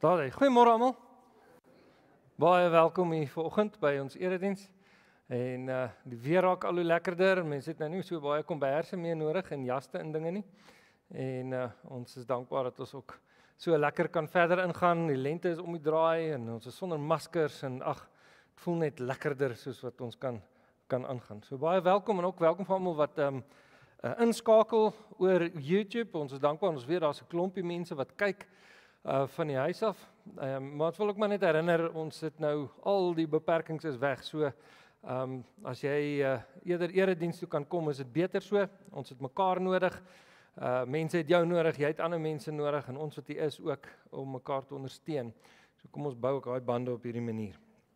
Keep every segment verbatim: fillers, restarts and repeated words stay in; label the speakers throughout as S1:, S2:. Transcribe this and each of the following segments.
S1: Daar, goeiemôre almal. Baie welkom hier vanoggend by ons erediens. En uh, die weer raak al hoe lekkerder. Mense het nou nie so baie komberse meer nodig en jaste en dinge nie. En uh, ons is dankbaar dat ons ook so lekker kan verder ingaan. Die lente is om die draai en ons is sonder maskers en ag, dit voel net lekkerder soos wat ons kan kan aangaan. So baie welkom en ook welkom vir almal wat um, uh, inskakel oor YouTube. Ons is dankbaar, ons weet daar's 'n klompie mense wat kyk Uh, van die huis af, uh, maar het wil ook maar net herinner, ons het nou, al die beperkings is weg, so um, as jy uh, eerder erediens toe kan kom, is dit beter so, ons het mekaar nodig, uh, mense het jou nodig, jy het ander mense nodig, en ons wat hier is ook, om mekaar te ondersteun, so kom ons bou ook daai bande op hierdie manier.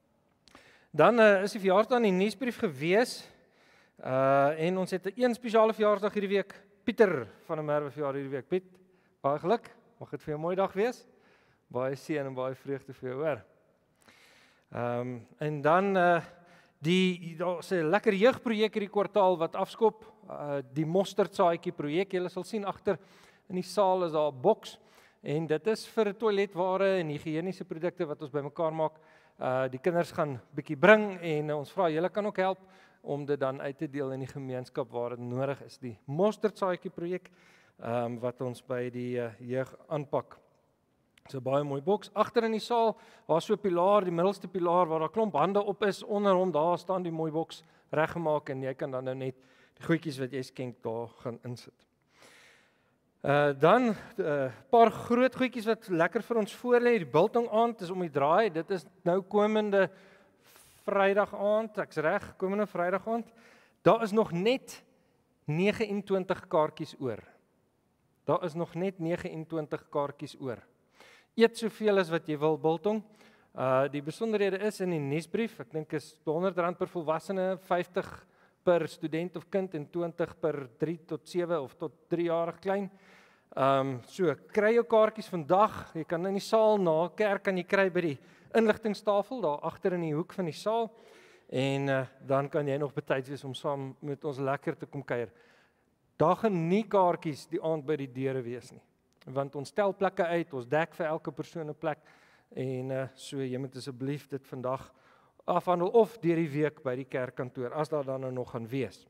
S1: Dan uh, is die verjaarsdag in die nuusbrief gewees, uh, en ons het 'n een spesiale verjaarsdag hierdie week, Pieter van der Merwe verjaar hierdie week. Piet, baie geluk. Mag dit vir jou 'n mooi dag wees? Baie seën en baie vreugde vir jou, hoor. Ehm um, en dan uh die daar's 'n lekker jeugprojek hierdie kwartaal wat afskop, uh die mosterdsaadjie projek. Julle sal sien agter in die saal is daar 'n boks en dit is vir toiletware en higiëniese produkte wat ons bymekaar maak. Uh die kinders gaan bietjie bring en uh, ons vra julle kan ook help om dit dan uit te deel in die gemeenskap waar dit nodig is. Die mosterdsaadjie projek Um, wat ons by die uh, jeug aanpak. So baie mooi boks. Agter in die saal, waar so 'n pilaar, die middelste pilaar waar daar klomp hande op is, onder hom daar staan die mooi boks reggemaak en jy kan dan nou net die goedjies wat jy skenk daar gaan insit. Uh, dan 'n uh, paar groot goedjies wat lekker vir ons voor lê. Die biltong aand is om die draai. Dit is nou komende Vrydag aand, ek's reg, komende Vrydag aand. Daar is nog net negenentwintig kaartjies oor. Daar is nog net negenentwintig kaartjies oor. Eet soveel as wat jy wil, biltong. Uh die besonderhede is in die nuusbrief. Ek dink is honderd rand per volwassene, vyftig per student of kind en twintig per drie tot sewe of tot drie jarig klein. Um so kry jou kaartjies vandag. Jy kan in die saal na kerk kan jy kry by die inligtingstafel daar agter in die hoek van die saal. En uh, dan kan jy nog betyds wees om saam met ons lekker te kom kuier. Daar gaan nie kaartjies die aand by die deure wees nie, want ons stel plekke uit, ons dek vir elke persoon 'n plek, en uh, so jy moet asseblief dit vandag afhandel, of deur die week by die kerkkantoor, as daar dan nou nog gaan wees.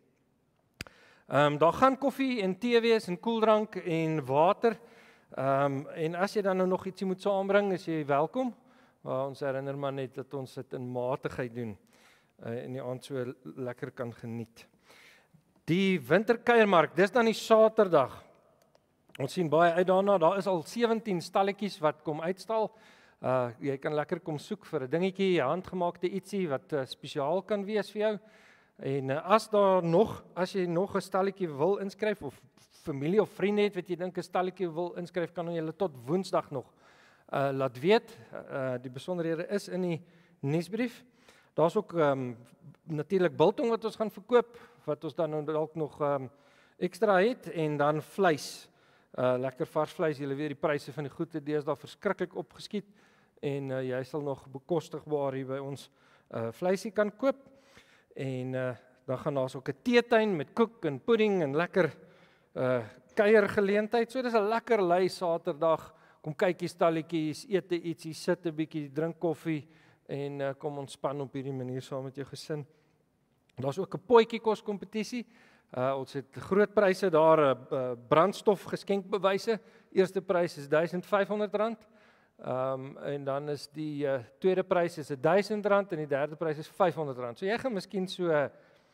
S1: Um, daar gaan koffie en tee wees, en koeldrank en water, um, en as jy dan nou nog ietsie moet saambring, is jy welkom, maar ons herinner maar net dat ons dit in matigheid doen, uh, en die aand so lekker kan geniet. Die winterkuiermark, dis dan die Saterdag. Ons sien baie uit daarna, daar is al sewentien stalletjies wat kom uitstal. Uh, jy kan lekker kom soek vir 'n dingetjie, 'n handgemaakte ietsie wat uh, spesiaal kan wees vir jou. En uh, as daar nog, as jy nog 'n stalletjie wil inskryf, of familie of vriende het wat jy dink 'n stalletjie wil inskryf, kan jy hulle tot Woensdag nog uh, laat weet. Uh, die besonderhede is in die nuusbrief. Daar's ook um, natuurlik biltong wat ons gaan verkoop, wat ons dan dalk nog um, ekstra het, en dan vleis, uh, lekker vars vleis. Julle weet die pryse van die goede deesdae verskriklik opgeskiet, en uh, jy sal nog bekostigbaar hier by ons uh, vleisie kan koop, en uh, dan gaan daar ook 'n teetuin met koek en pudding en lekker uh, kuiergeleentheid. So dis 'n lekker lui Saterdag, kom kyk die stalletjies, eet ietsie, sit 'n bietjie, drink koffie, en uh, kom ontspan op hierdie manier saam met jou gesin. Daar's ook 'n potjie kos kompetisie. Uh, ons het groot pryse daar, uh, uh, brandstof geskenkbewyse. Eerste prys is duisend vyfhonderd rand. Um, en dan is die uh, tweede prys is duisend rand en die derde prys is vyfhonderd rand. So jy gaan miskien so uh,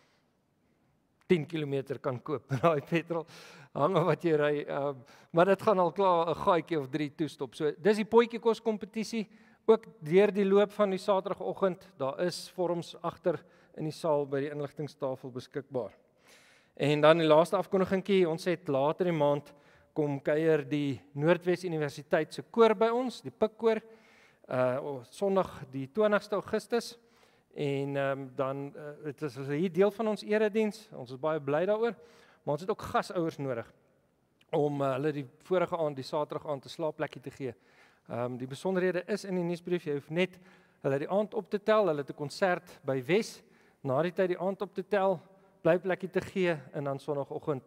S1: tien kilometer kan koop met daai petrol. Hang af wat jy ry. Uh, maar dit gaan al klaar 'n gaatjie of drie toestop. So dis die potjie kos kompetisie. Ook deur die loop van die Saterdagoggend, daar is vorms agter in die saal by die inligtingstafel beskikbaar. En dan die laaste afkondigingkie, ons het later die maand kom kuier die Noordwes Universiteit se koor by ons, die Pikkoor, uh Sondag die twintigste Augustus, en um, dan uh, het is hier deel van ons erediens, ons is baie bly daaroor, maar ons het ook gasouers nodig om uh, hulle die vorige aand, die Saterdag aand 'n slaapplekkie te gee. Um, die besonderhede is in die nuusbrief, jy hoef net hulle die aand op te tel, hulle het 'n konsert by Wes, na die tyd die aand op te tel, blyplekkie te gee, en dan Sondagoggend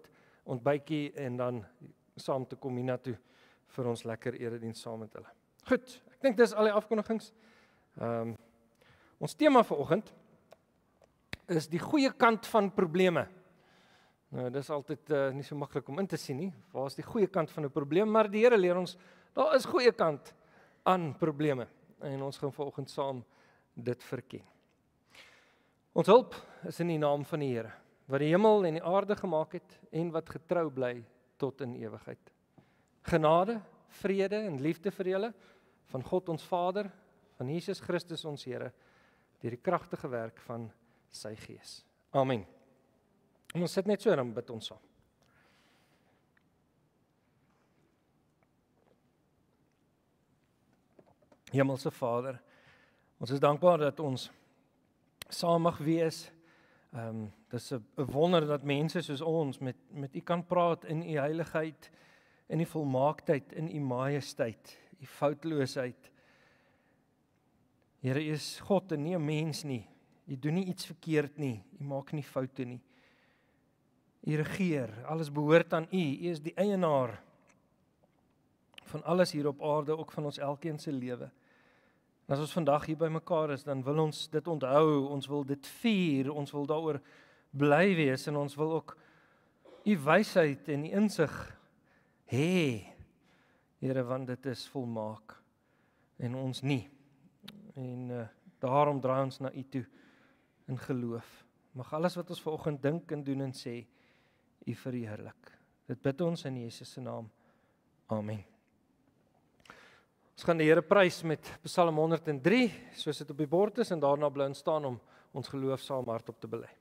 S1: ontbytjie, en dan saam te kom hiernatoe vir ons lekker erediens saam met hulle. Goed, ek dink dis al die afkondigings. Ehm um, ons tema vanoggend is die goeie kant van probleme. Nou, dis altyd uh, nie so maklik om in te sien nie. Waar is die goeie kant van 'n probleem? Maar die Here leer ons, daar is goeie kant aan probleme. En ons gaan vanoggend saam dit verken. Ons hulp is in die naam van die Here, wat die hemel en die aarde gemaak het en wat getrou bly tot in ewigheid. Genade, vrede en liefde vir julle van God ons Vader, van Jesus Christus ons Here, deur die kragtige werk van sy Gees. Amen. En ons sit net so en dan bid ons saam. Hemelse Vader, ons is dankbaar dat ons saam mag wees. Ehm um, dis 'n wonder dat mense soos ons met met U kan praat in U heiligheid, in U volmaaktheid, in U majesteit, U foutloosheid. Here, U is God en nie 'n mens nie. U doen nie iets verkeerd nie. U maak nie foute nie. U regeer, alles behoort aan U. U is die eienaar van alles hier op aarde, ook van ons elkeen se lewe. En as ons vandag hier by mekaar is, dan wil ons dit onthou, ons wil dit vier, ons wil daaroor bly wees en ons wil ook U wysheid en U insig hê, Here, want dit is volmaak en ons nie. En uh, daarom draai ons na U toe in geloof. Mag alles wat ons vanoggend dink en doen en sê, U verheerlik. Dit bid ons in Jesus se naam. Amen. Ons gaan die Here prys met Psalm honderd en drie, soos dit op die bord is, en daarna bly ons staan om ons geloof saam hardop te bely.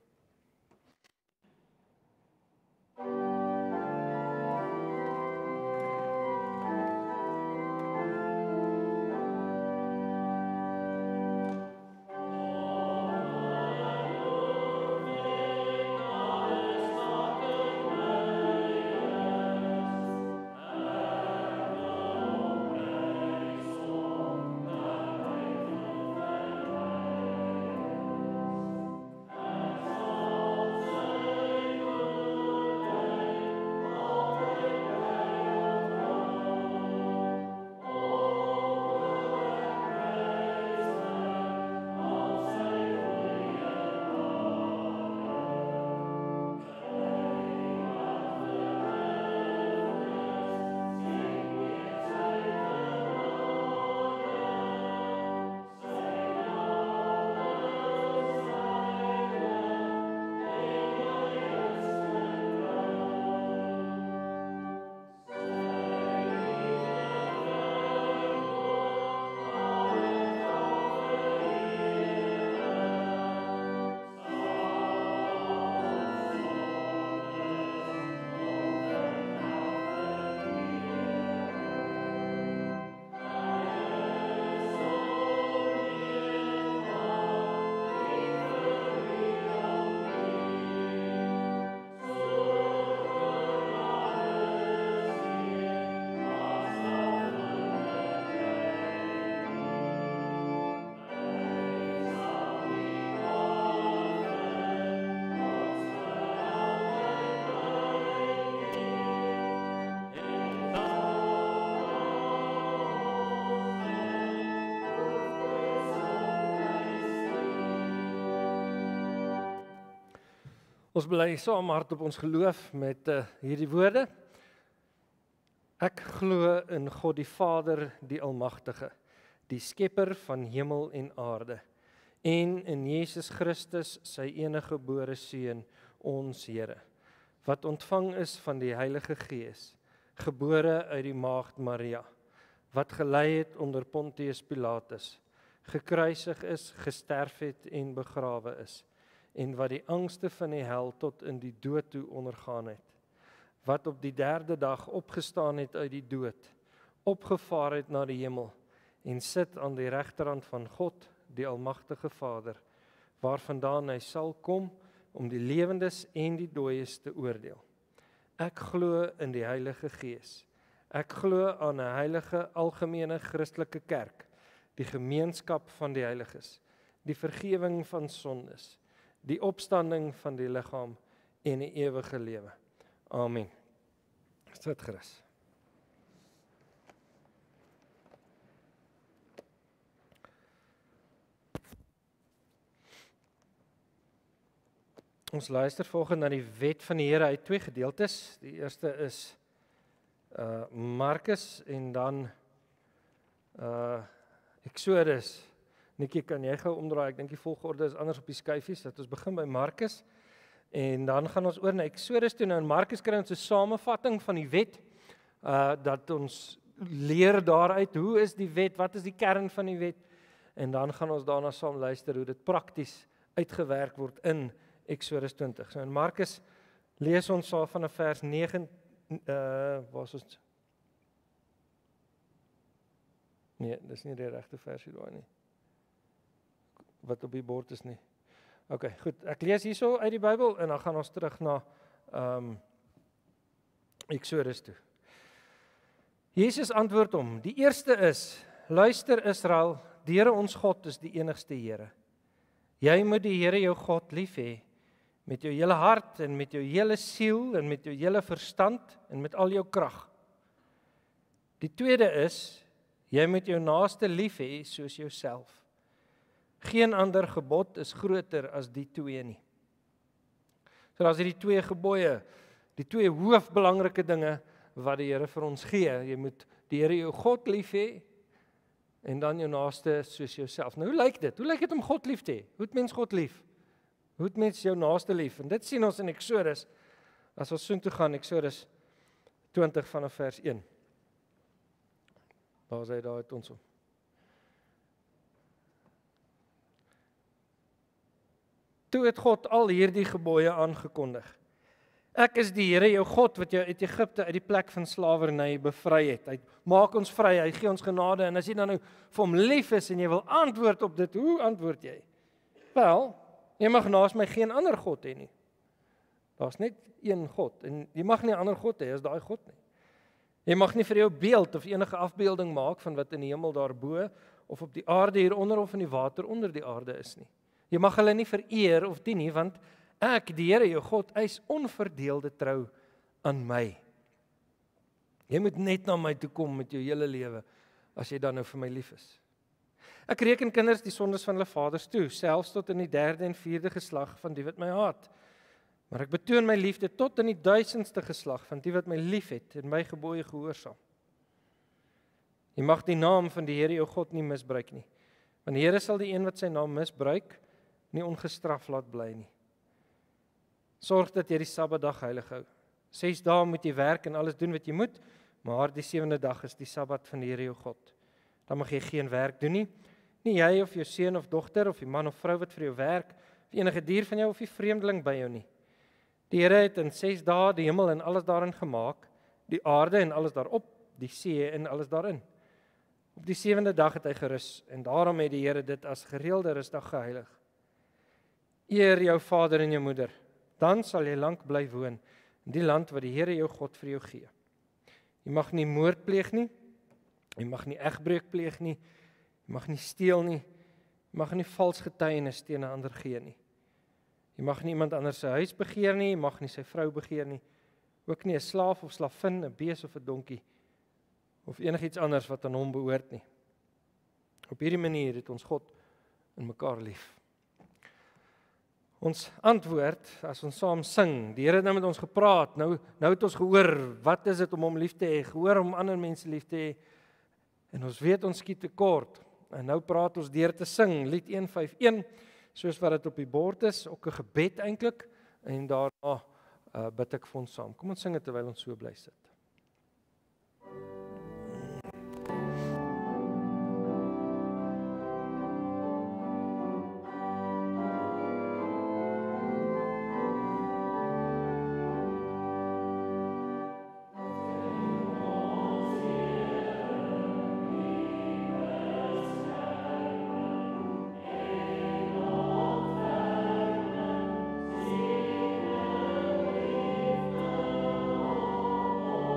S1: Ons bly saam hard op ons geloof met uh, hierdie woorde. Ek glo in God die Vader, die Almagtige, die skepper van hemel en aarde, en in Jesus Christus, sy enige gebore Seun, ons Here, wat ontvang is van die Heilige Gees, gebore uit die maagd Maria, wat gelei het onder Pontius Pilatus, gekruisig is, gesterf het en begrawe is, en wat die angste van die hel tot in die dood toe ondergaan het, wat op die derde dag opgestaan het uit die dood, opgevaar het na die hemel, en sit aan die regterhand van God, die Almagtige Vader, waarvandaan hy sal kom, om die lewendes en die dooies te oordeel. Ek glo in die Heilige Gees. Ek glo aan 'n heilige, algemene Christelike kerk, die gemeenskap van die heiliges, die vergifnis van sondes, die opstanding van die liggaam en die ewige lewe. Amen. Sit gerus. Ons luister volgens na die wet van die Here uit twee gedeeltes. Die eerste is uh Markus en dan uh Exodus. Nikkie, kan jy gou omdraai? Ek dink die volgorde is anders op die skyfies. Dat ons begin by Markus en dan gaan ons oor na Exodus toe. Nou in Markus kry ons 'n samevatting van die wet. Uh dat ons leer daaruit hoe is die wet, wat is die kern van die wet? En dan gaan ons daarna saam luister hoe dit prakties uitgewerk word in Exodus twintig. So in Markus lees ons al vanaf vers negen uh waar is ons? Nee, dis nie die regte versie daai nie. Wat op die bord is nie. OK, goed. Ek lees hierso uit die Bybel en dan gaan ons terug na ehm um, Exodus toe. Jesus antwoord hom: "Die eerste is: Luister Israel, die Here ons God is die enigste Here. Jy moet die Here jou God lief hê met jou hele hart en met jou hele siel en met jou hele verstand en met al jou krag. Die tweede is: Jy moet jou naaste lief hê soos jouself. Geen ander gebod is groter as die twee nie." So daar's hierdie twee gebooie, die twee hoofbelangrike dinge wat die Here vir ons gee. Jy moet die Here jou God lief hê en dan jou naaste soos jouself. Nou hoe lyk dit? Hoe lyk dit om God lief te hê? Hoe het mens God lief? Hoe het mens jou naaste lief? En dit sien ons in Exodus. As ons soontoe gaan, Exodus twintig vanaf vers een. Waar is hy daar uit ons om? Toe het God al hierdie gebooie aangekondig. Ek is die Here jou God wat jou uit Egipte uit die plek van slawerny bevry het. Hy maak ons vry, hy gee ons genade en as jy dan nou vir hom lief is en jy wil antwoord op dit, hoe antwoord jy? Wel, jy mag naas my geen ander God hê nie. Daar's net een God en jy mag nie 'n ander God hê as daai God nie. Jy mag nie vir jou beeld of enige afbeelding maak van wat in die hemel daarbo of op die aarde hieronder of in die water onder die aarde is nie. Jy mag hulle nie vereer of dien nie, want ek, die Here jou God, eis onverdeelde trou aan my. Jy moet net na my toe kom met jou hele lewe as jy dan nou vir my lief is. Ek reken kinders die sondes van hulle vaders toe, selfs tot in die derde en vierde geslag van die wat my haat. Maar ek betoon my liefde tot in die duisendste geslag van die wat my liefhet en my gebooie gehoorsaam. Jy mag die naam van die Here jou God nie misbruik nie, want die Here sal die een wat sy naam misbruik nie ongestraf laat bly nie. Sorg dat jy die Sabbatdag heilig hou. Ses dae moet jy werk en alles doen wat jy moet, maar die sewende dag is die Sabbat van die Here jou God. Dan mag jy geen werk doen nie, nie jy of jou seun of dogter of die man of vrou wat vir jou werk, of enige dier van jou of die vreemdeling by jou nie. Die Here het in ses dae die hemel en alles daarin gemaak, die aarde en alles daarop, die see en alles daarin. Op die sewende dag het hy gerus en daarom het die Here dit as gereelde rusdag geheilig. Eer jou vader en jou moeder, dan sal jy lank bly woon in die land wat die Here jou God vir jou gee. Jy mag nie moord pleeg nie, jy mag nie egbreuk pleeg nie, jy mag nie steel nie, jy mag nie vals getuienis teen 'n ander gee nie. Jy mag nie iemand anders se huis begeer nie, jy mag nie sy vrou begeer nie, ook nie 'n slaaf of slavin, 'n bees of 'n donkie, of enigiets anders wat aan hom behoort nie. Op hierdie manier het ons God in mekaar lief. Ons antwoord as ons saam sing, die Here het nou met ons gepraat, nou, nou het ons gehoor, wat is dit om hom lief te hê, gehoor om ander mense lief te hê, en ons weet ons skiet tekort, en nou praat ons deur te sing, lied een vyf een, soos wat dit op die bord is, ook 'n gebed eintlik, en daarna uh, bid ek vir ons saam. Kom ons sing dit terwyl ons so bly sit.
S2: Oh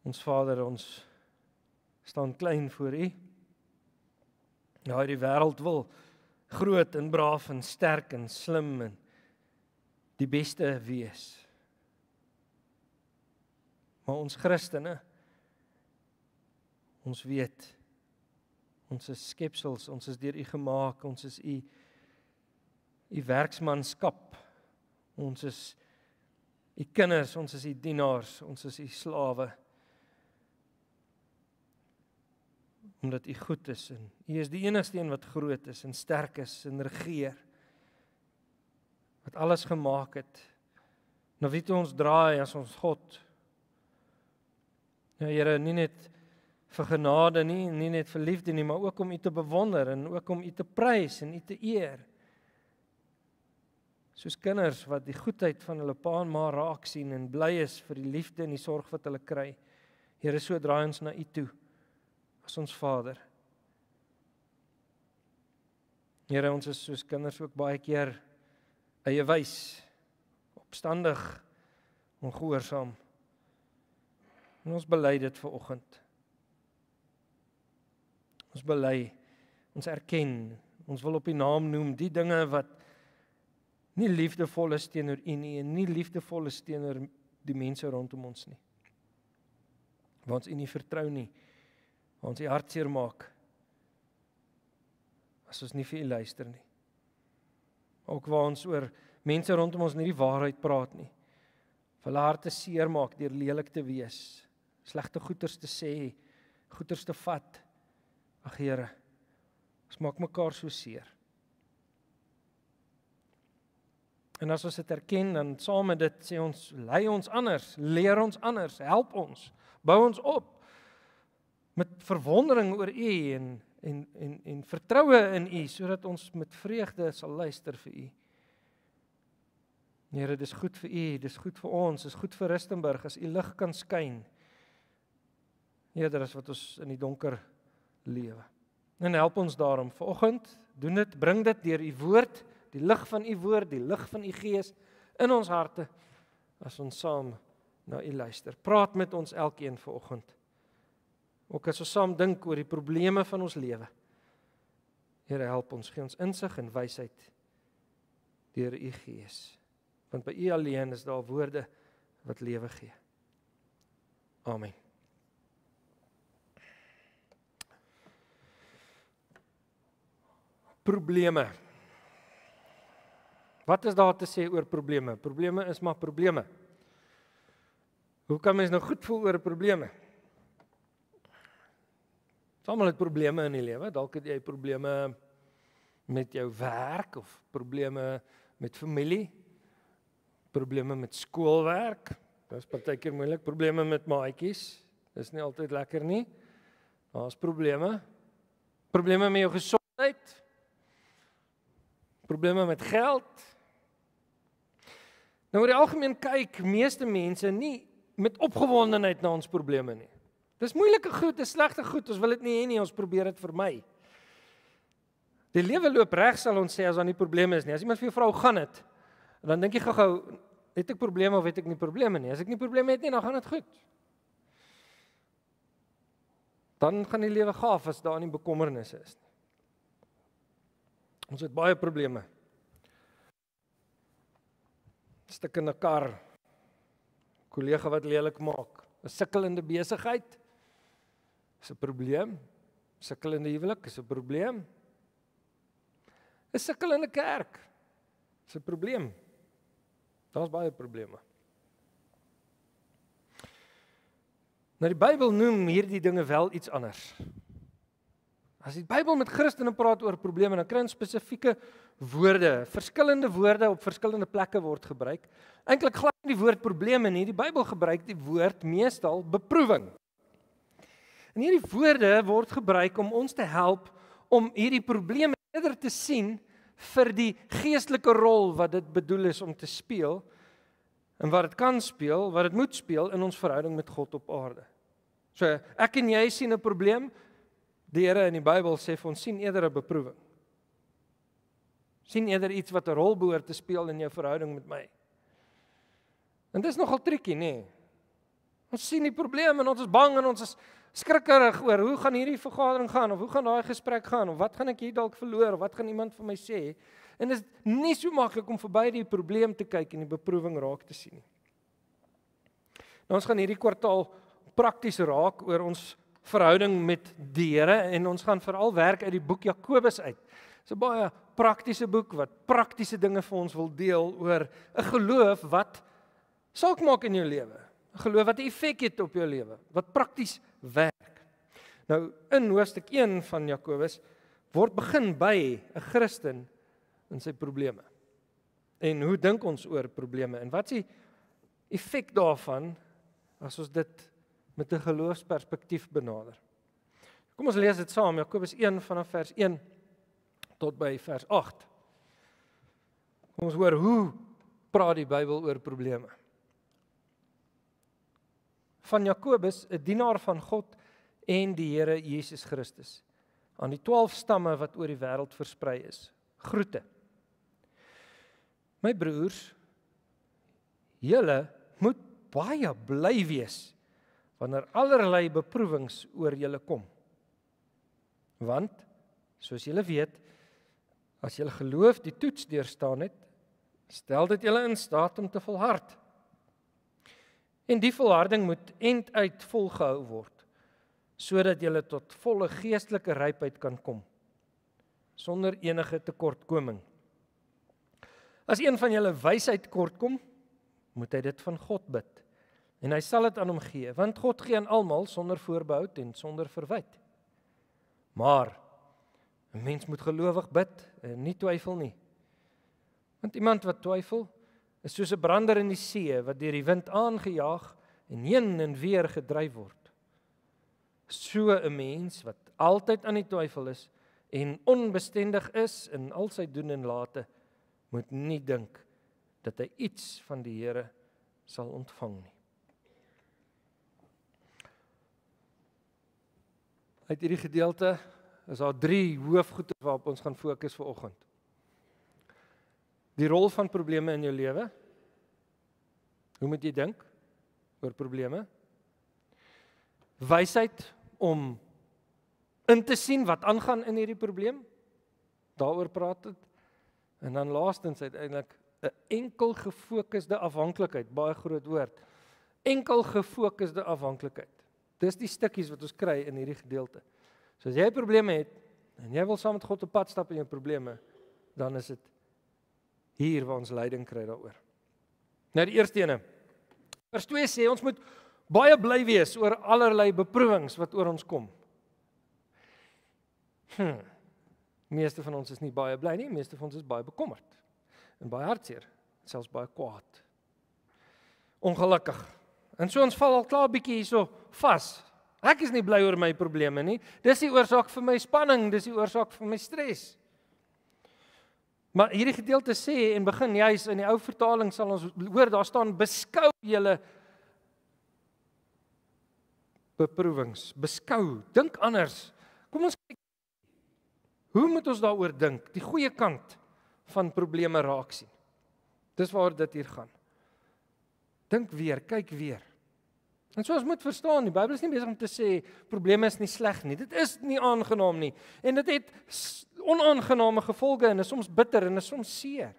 S1: Ons Vader, ons staan klein voor U. Ja, die wêreld wil groot en braaf en sterk en slim en die beste wees. Maar ons Christene, ons weet, ons is skepsels, ons is deur U gemaak, ons is U, U werksmanskap, ons is U kinders, ons is U dienaars, ons is U slawe. Omdat U goed is en U is die enigste een wat groot is en sterk is en regeer. Wat alles gemaak het. Nou wie toe ons draai as ons God. Ja Here, nie net vir genade nie, nie net vir liefde nie, maar ook om U te bewonder en ook om U te prys en U te eer. Soos kinders wat die goedheid van hulle pa en ma raak sien en bly is vir die liefde en die sorg wat hulle kry. Here, so draai ons na U toe, as ons Vader. Here, ons is soos kinders ook baie keer eie wys, opstandig, ongehoorsaam. En ons bely dit vanoggend. Ons bely, ons erken, ons wil op U naam noem die dinge wat nie liefdevol is teenoor U nie en nie liefdevol is teenoor die mense rondom ons nie. Waar ons U nie vertrou nie, waar ons U hartseer maak, as ons nie vir U luister nie. Ook waar ons oor mense rondom ons nie die waarheid praat nie, vir hulle harte seer maak deur lelik te wees, slegte goeters te sê, goeters te vat. Ag Here, ons maak mekaar so seer. En as ons dit erken, dan saam met dit sê ons, lei ons anders, leer ons anders, help ons, bou ons op, met verwondering oor U en, en, en, en vertroue in U, sodat ons met vreugde sal luister vir U. Here, dis goed vir U, dis goed vir ons, dis goed vir Rustenburg, as U lig kan skyn, eerder as wat ons in die donker lewe. En help ons daarom, vanoggend, doen dit, bring dit deur U woord, die lig van U woord, die lig van U Gees in ons harte, as ons saam na U luister. Praat met ons elkeen vanoggend. Ook as ons saam dink oor die probleme van ons lewe. Here, help ons, gee ons insig en wysheid deur U Gees. Want by U alleen is daar woorde wat lewe gee. Amen. Probleme. Wat is daar te sê oor probleme? Probleme is maar probleme. Hoe kan mens nou goed voel oor probleme? Almal het probleme in die lewe. Dalk het jy probleme met jou werk of probleme met familie, probleme met skoolwerk. Dit is partykeer moeilik. Probleme met maatjies. Dis nie altyd lekker nie. Daar's probleme. Probleme met jou gesondheid. Probleme met geld. Nou oor die algemeen kyk meeste mense nie met opgewondenheid na ons probleme nie. Dis moeilike goed, dis slegte goed, ons wil dit nie hê nie, ons probeer dit vermy. Die lewe loop reg, sal ons sê, as daar nie probleme is nie. As iemand vir jou vra, hoe gaan dit? Dan dink jy gou-gou, het ek probleme of het ek nie probleme nie? As ek nie probleme het nie, dan gaan dit goed. Dan gaan die lewe gaaf as daar nie bekommernisse is nie. Ons het baie probleme. Stik in 'n kar, kollega wat lelik maak, 'n sukkelende besigheid, is 'n probleem, sukkelende huwelik is 'n probleem, 'n sukkelende kerk, is 'n probleem, daar's baie probleme. Nou die Bybel noem hierdie dinge wel iets anders. As die Bybel met Christene praat oor probleme, dan kry ons spesifieke woorde, verskillende woorde op verskillende plekke word gebruik. Eintlik glad nie die woord probleme nie, die Bybel gebruik die woord meestal beproewing. En hierdie woorde word gebruik om ons te help om hierdie probleme eerder te sien vir die geestelike rol wat dit bedoel is om te speel, en wat dit kan speel, wat dit moet speel in ons verhouding met God op aarde. So, ek en jy sien 'n probleem. Die Here in die Bybel sê vir ons, sien eerder 'n beproewing. Sien eerder iets wat 'n rol behoort te speel in jou verhouding met my. En dit is nogal tricky, nee. Ons sien die probleem en ons is bang en ons is skrikkerig oor hoe gaan hierdie vergadering gaan of hoe gaan daai gesprek gaan of wat gaan ek hier dalk verloor of wat gaan iemand vir my sê? En dit is nie so maklik om verby die probleem te kyk en die beproewing raak te sien nie. Nou, ons gaan hierdie kwartaal prakties raak oor ons verhouding met die Here en ons gaan veral werk uit die boek Jakobus uit. Dit is 'n baie praktiese boek wat praktiese dinge vir ons wil deel oor 'n geloof wat saak maak in jou lewe. 'n Geloof wat 'n effek het op jou lewe, wat prakties werk. Nou, in hoofstuk een van Jakobus word begin by 'n Christen in sy probleme. En hoe dink ons oor probleme en wat is die effek daarvan as ons dit met 'n geloofsperspektief benader? Kom ons lees dit saam, Jakobus een vanaf vers een tot by vers agt. Kom ons hoor hoe praat die Bybel oor probleme. Van Jakobus, 'n dienaar van God en die Here Jesus Christus, aan die twaalf stamme wat oor die wêreld versprei is. Groete. My broers, julle moet baie bly wees wanneer allerlei beproewings oor julle kom. Want, soos julle weet, as julle geloof die toets deurstaan het, stel dit julle in staat om te volhard. En die volharding moet einduit volgehou word, sodat julle tot volle geestelike rypheid kan kom, sonder enige tekortkoming. As een van julle wysheid kortkom, moet hy dit van God bid, en hy sal dit aan hom gee, want God gee aan almal sonder voorbehou en sonder verwyte. Maar 'n mens moet gelowig bid en nie twyfel nie. Want iemand wat twyfel, is soos 'n brander in die see wat deur die wind aangejaag en heen en weer gedryf word. So 'n mens wat altyd aan die twyfel is en onbestendig is in al sy doen en late, moet nie dink dat hy iets van die Here sal ontvang nie. Uit hierdie gedeelte is daar drie hoofgoede waarop ons gaan fokus vir oggend. Die rol van probleme in jou lewe. Hoe moet jy dink oor probleme? Wysheid om in te sien wat aangaan in hierdie probleem. Daaroor praat dit. En dan laastens uiteindelik 'n enkel gefokusde afhanklikheid, baie groot woord. Enkel gefokusde afhanklikheid. Dis die stukkies wat ons kry in hierdie gedeelte. So as jy probleme het en jy wil saam met God op pad stap in jou probleme, dan is dit hier waar ons leiding kry daaroor. Nou die eerste ene. Vers twee sê ons moet baie bly wees oor allerlei beproewings wat oor ons kom. Hm. Meeste van ons is nie baie bly nie, meeste van ons is baie bekommerd. En baie hartseer, selfs baie kwaad. Ongelukkig. En so ons val al klaar bietjie hierso vas. Ek is nie bly oor my probleme nie. Dis die oorsaak vir my spanning, dis die oorsaak vir my stres. Maar hierdie gedeelte sê en begin juis in die ou vertaling sal ons hoor daar staan beskou julle beproewings, beskou, dink anders. Kom ons kyk. Hoe moet ons daaroor dink? Die goeie kant van probleme raak sien. Dis waar dit hier gaan. Dink weer, kyk weer. En so ons moet verstaan, die Bybel is nie besig om te sê probleme is nie sleg nie. Dit is nie aangenaam nie. En dit het onaangename gevolge en is soms bitter en is soms seer.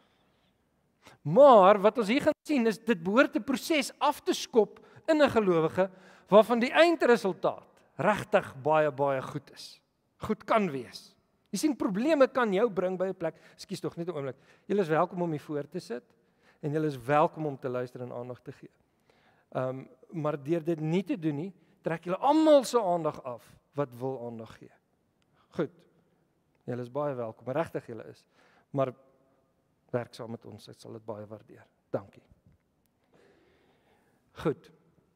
S1: Maar wat ons hier gaan sien is dit behoort 'n proses af te skop in 'n gelowige waarvan die eindresultaat regtig baie baie goed is. Goed kan wees. Jy sien probleme kan jou bring by 'n plek. Ekskuus tog net 'n oomblik. Julle is welkom om hier voor te sit en julle is welkom om te luister en aandag te gee. Um, maar deur dit nie te doen nie, trek julle almal se aandag af wat wil aandag gee. Goed. Julle is baie welkom, regtig julle is. Maar werk saam met ons, ek sal dit baie waardeer. Dankie. Goed.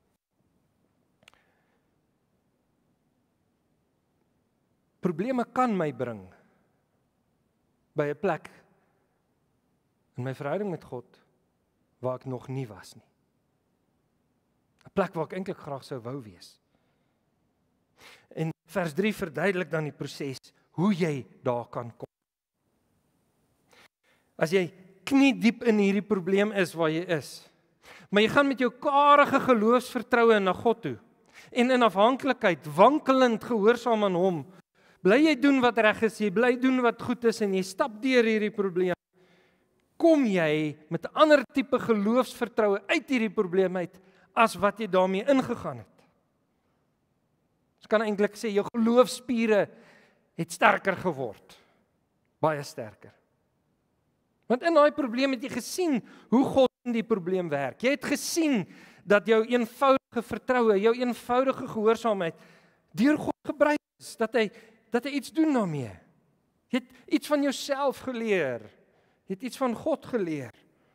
S1: Probleme kan my bring by 'n plek in my verhouding met God waar ek nog nie was nie. 'n Plek waar ek eintlik graag sou wou wees. En vers drie verduidelik dan die proses hoe jy daar kan kom. As jy knie diep in hierdie probleem is waar jy is, Maar jy gaan met jou karige geloofsvertroue na God toe. En in afhanklikheid, wankelend gehoorsaam aan hom, bly jy doen wat reg is, jy bly doen wat goed is en jy stap deur hierdie probleem. Kom jy met 'n ander tipe geloofsvertroue uit hierdie probleem uit as wat jy daarmee ingegaan het. Ons kan eintlik sê jou geloofspiere het sterker geword. Baie sterker. Want in daai probleem het jy gesien hoe God in die probleem werk. Jy het gesien dat jou eenvoudige vertroue, jou eenvoudige gehoorsaamheid deur God gebruik is, dat hy dat hy iets doen daarmee. Jy het iets van jouself geleer. Jy het iets van God geleer.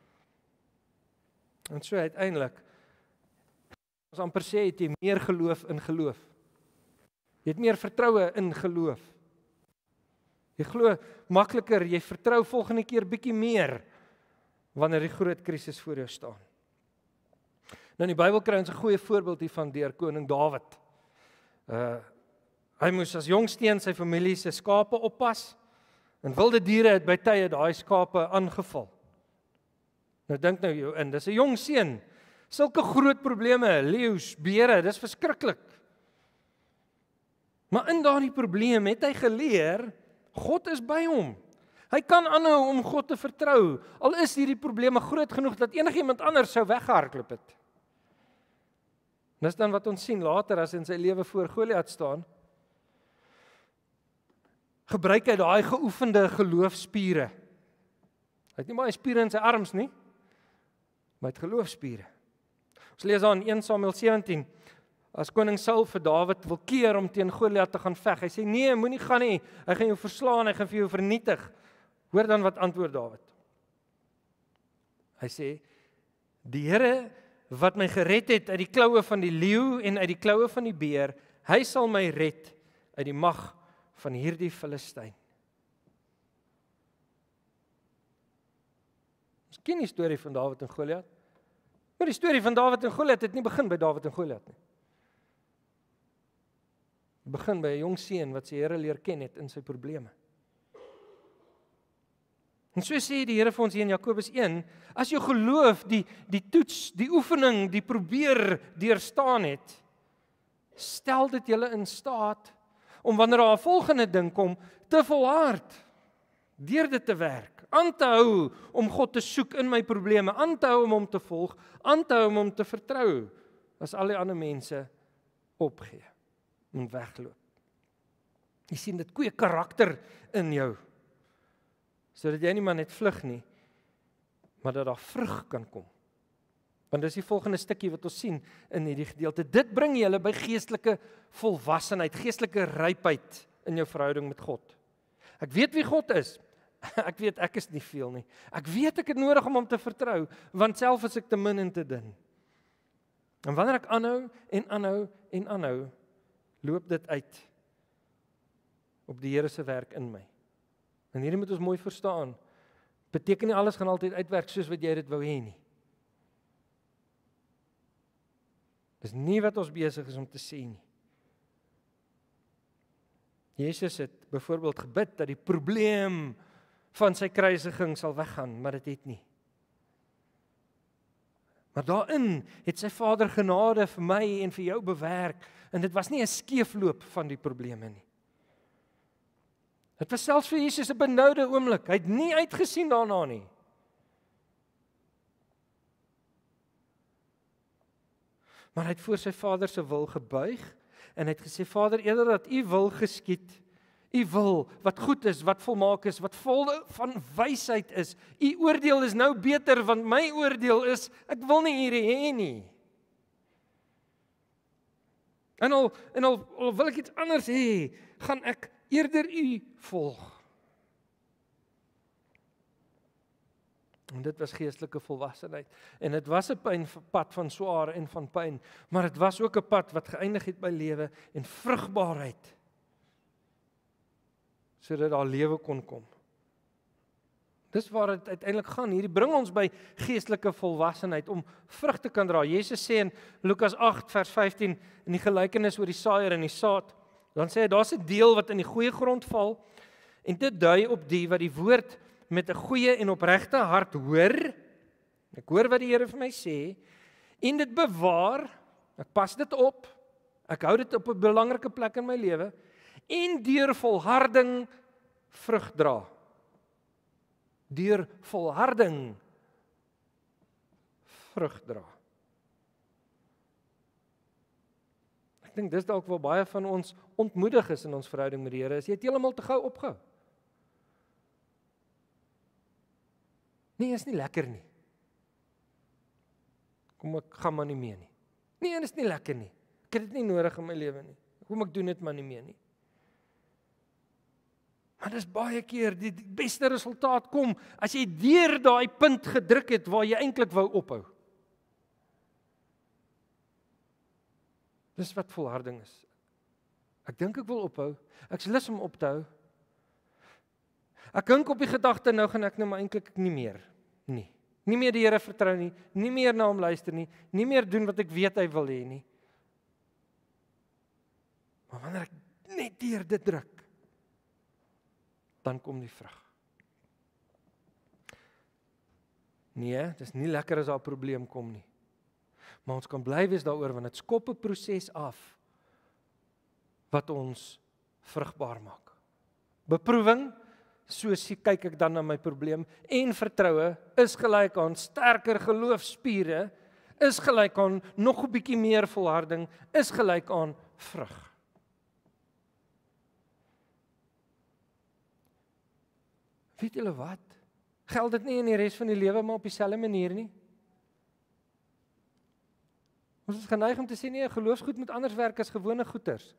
S1: En so uiteindelik, ons amper sê, het jy meer geloof in geloof. Jy het meer vertroue in geloof. Jy glo makliker, jy vertrou volgende keer bietjie meer wanneer die groot krisis voor jou staan. Nou in die Bybel kry ons 'n goeie voorbeeld hiervan deur koning Dawid. Uh hy moes as jongsteen sy familie se skape oppas en wilde diere het by tye daai skape aangeval. Nou dink nou jou in, dis 'n jong seun. Sulke groot probleme, leeu's, beere, dis verskriklik. Maar in daardie probleem het hy geleer, God is by hom. Hy kan aanhou om God te vertrou, al is hierdie probleme groot genoeg dat enigiemand anders sou weggehardloop het. Dis dan wat ons sien later as in sy lewe voor Goliat staan. Gebruik hy daai geoefende geloofspiere. Hy het nie baie spiere in sy arms nie, maar hy het geloofspiere. Ons lees aan in Eerste Samuel sewentien, as koning Saul vir Dawid wil keer om teen Goliat te gaan veg. Hy sê, nee, moenie gaan nie, hy gaan jou verslaan, hy gaan vir jou vernietig. Hoor dan wat antwoord Dawid. Hy sê, die Here wat my gered het uit die kloue van die leeu en uit die kloue van die beer, hy sal my red uit die mag van hierdie Filistyn. Ons ken die storie van Dawid en Goliat. Maar die storie van Dawid en Goliat het nie begin by Dawid en Goliat nie. Het begin by 'n jong seun wat sy Here leer ken het in sy probleme. En so sê die Here vir ons hier in Jakobus een, as jou geloof die die toets, die oefening, die probeer deurstaan het, stel dit julle in staat om wanneer daar 'n volgende ding kom, te volhard, deur dit te werk, aan te hou om God te soek in my probleme, aan te hou om hom te volg, aan te hou om hom te vertrou, as al die ander mense opgee en wegloop. Jy sien, dit kweek karakter in jou, sodat jy nie maar net vlug nie, maar dat daar vrug kan kom. Want dis die volgende stukkie wat ons sien in hierdie gedeelte. Dit bring julle by geestelike volwassenheid, geestelike rypheid in jou verhouding met God. Ek weet wie God is. Ek weet ek is nie veel nie. Ek weet ek het nodig om hom te vertrou, want self is ek te min en te dun. En wanneer ek aanhou en aanhou en aanhou, loop dit uit op die Here se werk in my. En hierdie moet ons mooi verstaan. Beteken nie alles gaan altyd uitwerk soos wat jy dit wou hê nie. Dis nie wat ons besig is om te sê nie. Jesus het byvoorbeeld gebid dat die probleem van sy kruisiging sal weggaan, maar dit het nie. Maar daarin het sy Vader genade vir my en vir jou bewerk, en dit was nie 'n skeefloop van die probleme nie. Dit was selfs vir Jesus 'n benoude oomblik. Hy het nie uitgesien daarna nie. Maar hy het voor sy Vader se wil gebuig en hy het gesê, Vader, eerder dat u wil geskied, u wil wat goed is, wat volmaak is, wat vol van wysheid is. U oordeel is nou beter, want my oordeel is, ek wil nie hierdie hê nie. En al, en al, al wil ek iets anders hê, gaan ek eerder u volg. En dit was geestelike volwassenheid. En dit was 'n pyn, pad van swaar en van pyn, maar dit was ook 'n pad wat geëindig het by lewe en vrugbaarheid, sodat daar lewe kon kom. Dis waar dit uiteindelik gaan. Hierdie bring ons by geestelike volwassenheid om vrug te kan dra. Jesus sê in Lukas agt vers vyftien in die gelykenis oor die saaiër en die saad, dan sê hy, daar's 'n deel wat in die goeie grond val, en dit dui op die wat die woord met 'n goeie en opregte hart hoor. Ek hoor wat die Here vir my sê, en dit bewaar, ek pas dit op, ek hou dit op 'n belangrike plek in my lewe, en deur volharding vrug dra. Deur volharding vrug dra. Ek dink dis dalk waar baie van ons ontmoedig is in ons verhouding met die Here, is jy het heeltemal te gou opgehou. Nee, is nie lekker nie. Kom ek gaan maar nie meer nie. Nee, dit is nie lekker nie. Ek het dit nie nodig in my lewe nie. Kom ek doen dit maar nie meer nie. Maar dis baie keer die, die beste resultaat kom as jy deur daai punt gedruk het waar jy eintlik wou ophou. Dis wat volharding is. Ek dink ek wil ophou. Ek's lus om op te hou. Ek dink op die gedagte nou gaan ek nou maar eintlik nie meer nie. Nie meer die Here vertrou nie, nie meer na hom luister nie, nie meer doen wat ek weet hy wil hê nie. Maar wanneer ek net deur dit druk, dan kom die vrug. Nee, dis nie lekker as daar 'n probleem kom nie. Maar ons kan bly wees daaroor want dit skop 'n proses af wat ons vrugbaar maak. Beproewing, soos kyk ek dan na my probleem, en vertroue is gelyk aan sterker geloofspiere, is gelyk aan nog 'n bietjie meer volharding, is gelyk aan vrug. Weet julle wat? Geld dit nie in die res van die lewe maar op dieselfde manier nie? Ons is geneig om te sê nee, geloofsgoed moet anders werk as gewone goeders.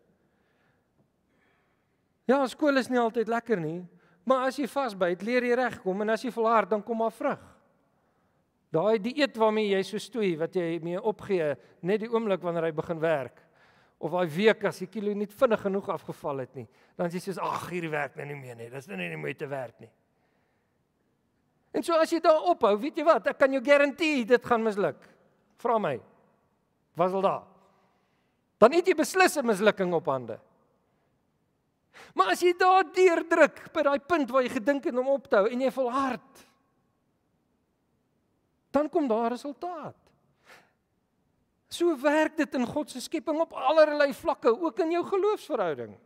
S1: Ja, skool is nie altyd lekker nie, maar as jy vasbyt, leer jy regkom en as jy volhard, dan kom daar vrug. Daai dieet waarmee jy so stoei, wat jy mee opgee, net die oomblik wanneer hy begin werk, of daai week as die kilo nie vinnig genoeg afgeval het nie, dan sê jy soos, ag, hierdie werk nou nie meer nie, dis nou nie meer te werk nie. En so as jy daar ophou, weet jy wat, ek kan jou garandeer, dit gaan misluk. Vra my, was al daar? Dan het jy beslis 'n mislukking op hande. Maar as jy daar deurdruk, by daai punt waar jy gedink het om op te hou, en jy volhard, dan kom daar resultaat. So werk dit in God se skepping op allerlei vlakke, ook in jou geloofsverhouding.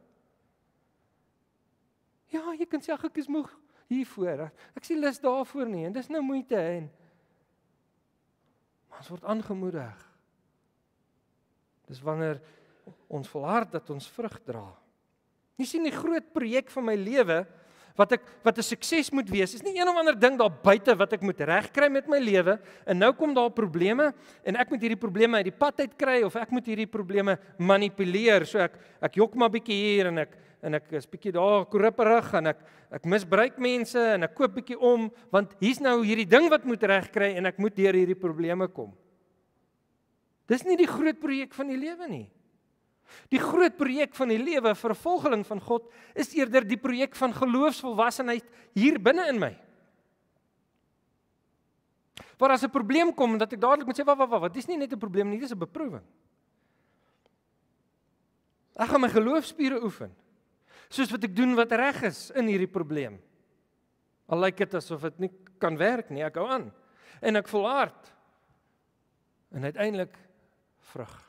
S1: Ja, jy kan sê, ag, ek is moeg hiervoor, ek sien lus daarvoor nie, en dis nou moeite, en maar ons word aangemoedig. Dis wanneer ons volhard dat ons vrug dra. Jy sien die groot projek van my lewe, wat ek wat 'n sukses moet wees, is nie een of ander ding daar buite wat ek moet regkry met my lewe, en nou kom daar probleme, en ek moet hierdie probleme uit die pad uit kry, of ek moet hierdie probleme manipuleer, so ek, ek jok maar bietjie hier, en ek, en ek is bietjie daar korrupterig, en ek, ek misbruik mense, en ek koop bietjie om, want hier's nou hierdie ding wat moet regkry, en ek moet deur hierdie probleme kom. Dis nie die groot projek van die lewe nie. Die groot projek van die lewe, vervolgeling van God, is eerder die projek van geloofsvolwassenheid hier binne in my. Waar as 'n probleem kom, dat ek dadelik moet sê, wat, wat, wat, wat, dis nie net 'n probleem nie, dis 'n beproewing. Ek gaan my geloofspiere oefen, soos wat ek doen wat reg is in hierdie probleem. Al lyk dit asof dit nie kan werk nie, ek hou aan, en ek volhard, en uiteindelik vrug.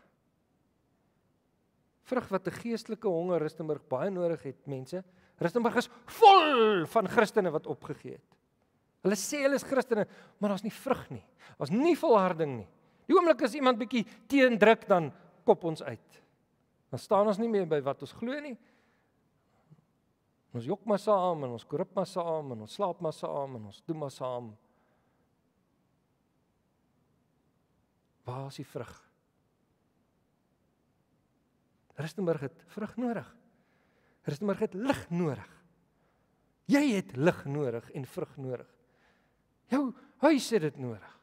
S1: Vrug wat 'n geestelike honger Rustenburg baie nodig het, mense. Rustenburg is vol van Christene wat opgegee het. Hulle sê hulle is Christene, maar daar's nie vrug nie. Daar's nie volharding nie. Die oomblik as iemand bietjie teendruk, dan kop ons uit. Dan staan ons nie meer by wat ons glo nie. Ons jok maar saam, en ons korrup maar saam, en ons slaap maar saam, en ons doen maar saam. Waar is die vrug? Rustenburg het vrug nodig. Rustenburg het lig nodig. Jy het lig nodig en vrug nodig. Jou huis het dit nodig.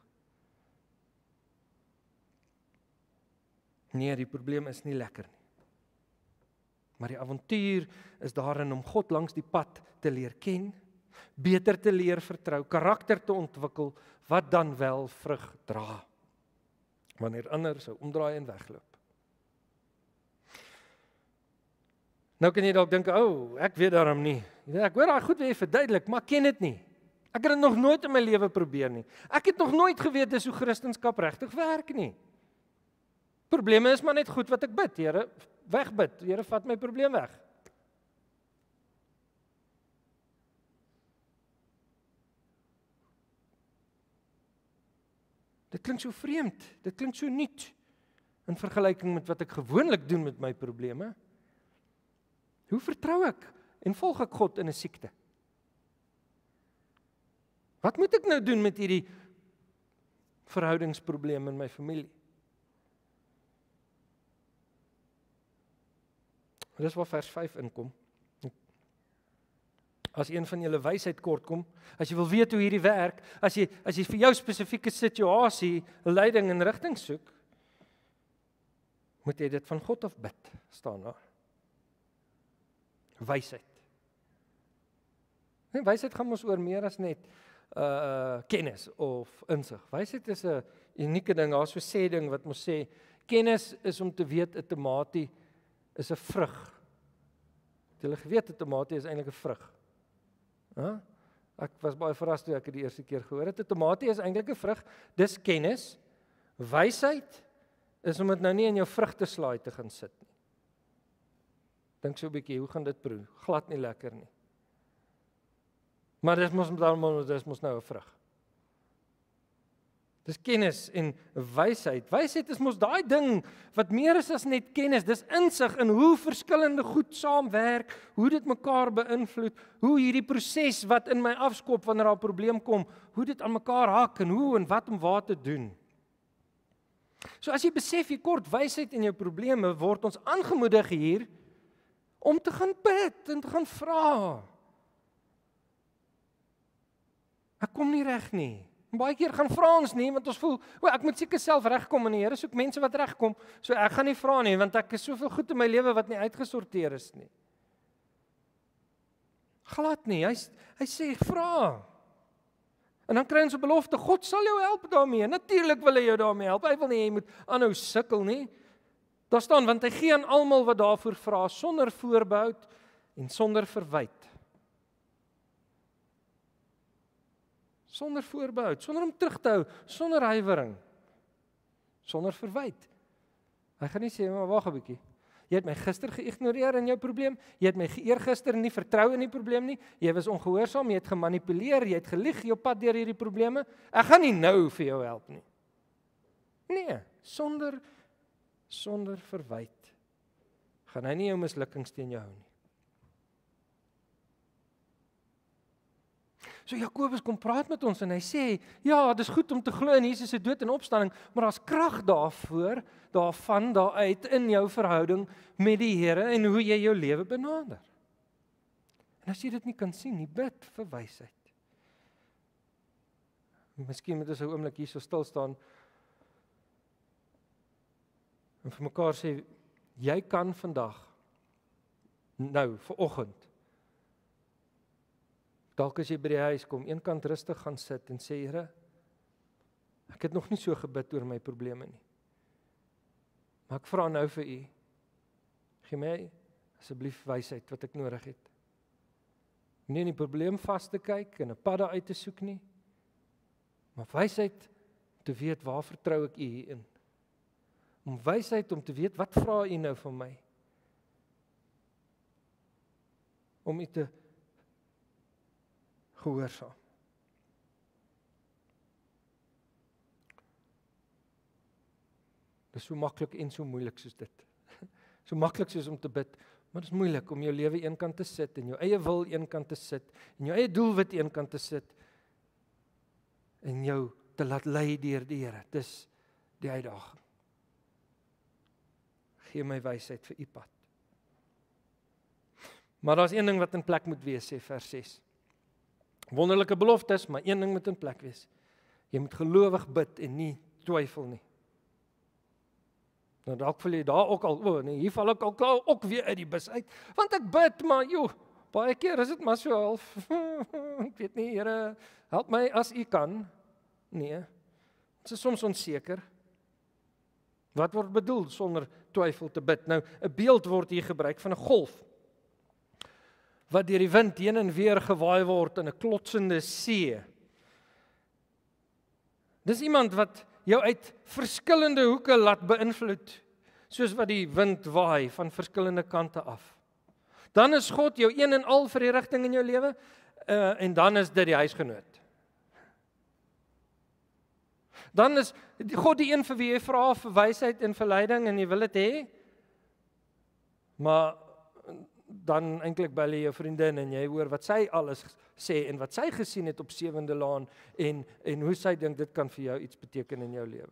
S1: Nee, die probleem is nie lekker nie. Maar die avontuur is daarin om God langs die pad te leer ken, beter te leer vertrou, karakter te ontwikkel, wat dan wel vrug dra, wanneer ander sou omdraai en wegloop. Nou kan jy dalk dink, o, oh, ek weet daarom nie. Ja, ek hoor daai goed wat jy verduidelik, maar ek ken dit nie. Ek het dit nog nooit in my lewe probeer nie. Ek het nog nooit geweet dis hoe Christendom regtig werk nie. Probleme is maar net goed wat ek bid, Here, wegbid. Here, vat my probleem weg. Dit klink so vreemd, dit klink so nuut in vergelyking met wat ek gewoonlik doen met my probleme. Hoe vertrou ek en volg ek God in 'n siekte? Wat moet ek nou doen met hierdie verhoudingsprobleme in my familie? Dis waar vers vyf inkom. As een van julle wysheid kort kom, as jy wil weet hoe hierdie werk, as jy as jy vir jou spesifieke situasie leiding en rigting soek, moet jy dit van God af bid, staan daar. Wysheid. Nee, wysheid gaan ons oor meer as net uh kennis of insig. Wysheid is 'n unieke ding, daar's so 'n sê ding wat ons sê, kennis is om te weet 'n tamatie is 'n vrug. Het julle geweet 'n tamatie is eintlik 'n vrug? Huh? Ek was baie verras toe ek dit die eerste keer gehoor het. 'n Tamatie is eintlik 'n vrug. Dis kennis. Wysheid is om dit nou nie in jou vrugteslaai te gaan sit nie. Dink so 'n bietjie, hoe gaan dit proe? Glad nie lekker nie. Maar dis mos dan dis mos nou 'n vrug. Dis kennis en wysheid. Wysheid is mos daai ding wat meer is as net kennis. Dis insig in hoe verskillende goed saamwerk, hoe dit mekaar beïnvloed, hoe hierdie proses wat in my afskop wanneer daar 'n probleem kom, hoe dit aan mekaar hak en hoe en wat om wat te doen. So as jy besef jy kort wysheid in jou probleme, word ons aangemoedig hier om te gaan bid en te gaan vra. Ek kom nie reg nie. Baie keer gaan vra ons nie, want ons voel, o, ek moet seker self regkom en die Here soek mense wat regkom, so ek gaan nie vra nie, want ek is soveel goed in my lewe wat nie uitgesorteer is nie. Glad nie, hy, hy sê, vra. En dan kry ons 'n belofte, God sal jou help daarmee, natuurlik wil hy jou daarmee help, hy wil nie jy moet aanhou sukkel nie. Daar staan, want hy gee aan almal wat daarvoor vra, sonder voorbehou en sonder verwyte. Sonder voorbehou, sonder om terug te hou, sonder huiwering, sonder verwyte. Hy gaan nie sê, maar wag 'n bietjie. Jy het my gister geïgnoreer in jou probleem, jy het my eergister nie vertrou in die probleem nie, jy was ongehoorsaam, jy het gemanipuleer, jy het gelieg jou pad deur hierdie probleme. Ek gaan nie nou vir jou help nie. Nee, sonder sonder verwyte. Gaan hy nie jou mislukkings teen jou hou nie. So Jakobus kom praat met ons en hy sê, ja, dis goed om te glo in Jesus se dood en opstanding, maar daar's krag daarvoor, daarvan, daaruit in jou verhouding met die Here en hoe jy jou lewe benader. En as jy dit nie kan sien nie, bid vir wysheid. Miskien moet ons 'n oomblik hier so stil staan en vir mekaar sê, jy kan vandag, nou, vanoggend, dalk as jy by die huis kom, een kant rustig gaan sit en sê, Here, ek het nog nie so gebid oor my probleme nie. Maar ek vra nou vir U, gee my asseblief wysheid wat ek nodig het. Nie in die probleem vas te kyk en 'n pad daar uit te soek nie, maar wysheid om te weet waar vertrou ek U in. Om wysheid om te weet wat vra U nou van my. Om U te gehoorsaam. Dit is so maklik en so moeilik soos dit. So maklik soos om te bid, maar dit is moeilik om jou lewe eenkant te sit en jou eie wil eenkant te sit en jou eie doelwit eenkant te sit en jou te laat lei deur die Here. Dis die uitdaging. Gee my wysheid vir U pad. Maar daar's een ding wat in plek moet wees, sê vers ses. Wonderlike beloftes, maar een ding moet in plek wees. Jy moet gelowig bid en nie twyfel nie. Nou dalk voel jy daar ook al, o nee, hier val ek al klaar ook weer uit die bus uit, want ek bid, maar joh, baie keer is dit maar so half, ek weet nie, Here, help my as U kan. Nee, dit is soms onseker. Wat word bedoel sonder twyfel te bid? Nou, 'n beeld word hier gebruik van 'n golf, wat deur die wind heen en weer gewaai word in 'n klotsende see. Dis iemand wat jou uit verskillende hoeke laat beïnvloed, soos wat die wind waai van verskillende kante af. Dan is God jou een en al vir die rigting in jou lewe, uh, en dan is dit die huisgenoot. Dan is God die een vir wie jy vra vir wysheid en vir leiding en jy wil dit hê, maar dan eintlik bel jy jou vriendin en jy hoor wat sy alles sê en wat sy gesien het op Sewende Laan en, en hoe sy dink dit kan vir jou iets beteken in jou lewe.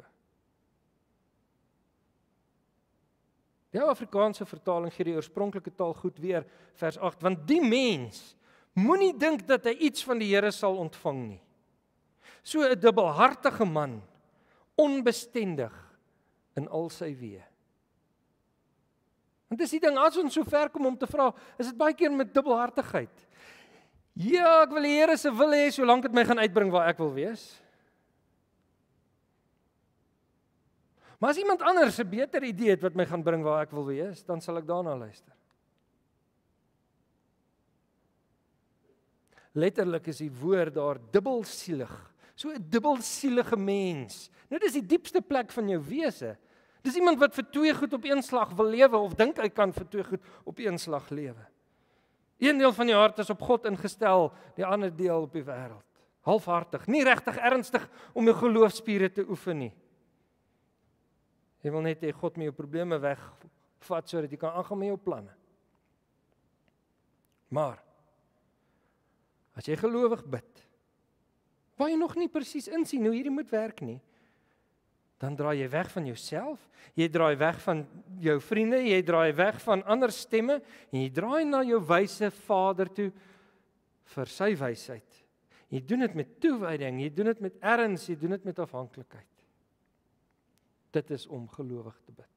S1: Die ou Afrikaanse vertaling gee die oorspronklike taal goed weer, vers agt, want die mens moenie dink dat hy iets van die Here sal ontvang nie. So 'n dubbelhartige man, onbestendig in al sy weë. Want dis die ding, as ons so ver kom om te vra, is dit baie keer met dubbelhartigheid. Ja, ek wil die Here se wil hê, solank dit my gaan uitbring waar ek wil wees. Maar as iemand anders 'n beter idee het wat my gaan bring waar ek wil wees, dan sal ek daarna luister. Letterlik is die woord daar dubbelsielig. So 'n dubbelsielige mens. Nou dis die diepste plek van jou wese. Dis iemand wat vir twee goed op een slag wil lewe of dink hy kan vir twee goed op een slag lewe. Een deel van jou hart is op God ingestel, die ander deel op die wêreld. Halfhartig, nie regtig ernstig om jou geloofspiere te oefen nie. Jy wil net hê God moet jou probleme wegvat sodat jy kan aangaan met jou planne. Maar as jy gelowig bid, waar jy nog nie presies insien hoe hierdie moet werk nie, dan draai jy weg van jouself, jy draai weg van jou vriende, jy draai weg van ander stemme, en jy draai na jou wyse Vader toe vir sy wysheid. Jy doen dit met toewyding, jy doen dit met erns, jy doen dit met afhanklikheid. Dit is om gelowig te bid.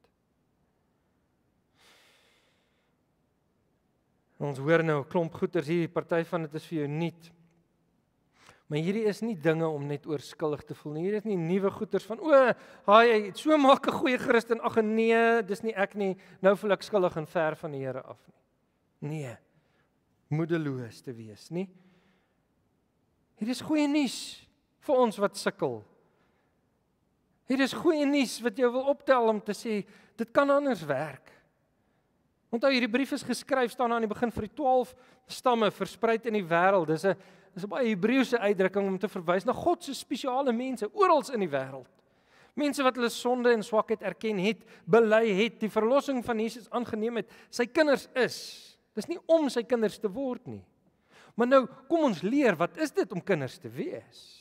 S1: Ons hoor nou 'n klomp goeters hier, party van dit is vir jou nuut. Maar hierdie is nie dinge om net oorskuldig te voel nie. Hier is nie nuwe goeters van, o, haai, so maak 'n goeie Christen, ag nee, dis nie ek nie, nou voel ek skuldig en ver van die Here af nie. Nee, moedeloos te wees, nie? Hier is goeie nuus vir ons wat sukkel. Hier is goeie nuus wat jou wil optel om te sê, dit kan anders werk. Onthou, hierdie brief is geskryf, staan aan die begin vir die twaalf stamme verspreid in die wêreld. Dis 'n dis 'n baie Hebreëse uitdrukking om te verwys na God se spesiale mense oral in die wêreld. Mense wat hulle sonde en swakheid erken het, bely het, die verlossing van Jesus aangeneem het, sy kinders is. Dis nie om sy kinders te word nie. Maar nou, kom ons leer, wat is dit om kinders te wees?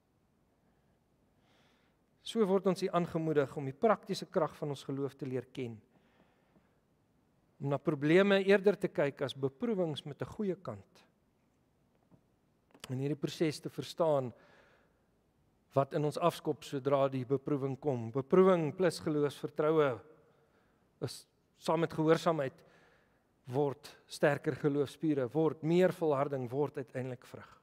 S1: So word ons hier aangemoedig om die praktiese krag van ons geloof te leer ken. Om na probleme eerder te kyk as beproewings met 'n goeie kant. En hierdie proses te verstaan wat in ons afskop sodra die beproewing kom. Beproewing plus geloofsvertroue is saam met gehoorsaamheid word sterker geloofspiere, word meer volharding, word uiteindelik vrug.